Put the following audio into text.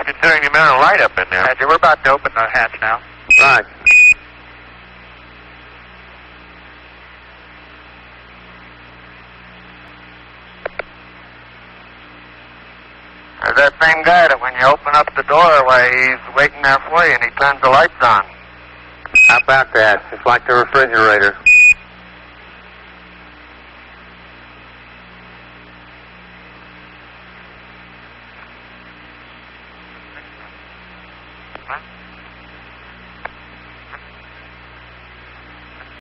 considering the amount of light up in there. Roger, we're about to open the hatch now. Right. There's that same guy that when you open up the doorway, he's waiting there for you and he turns the lights on. How about that? It's like the refrigerator. Huh?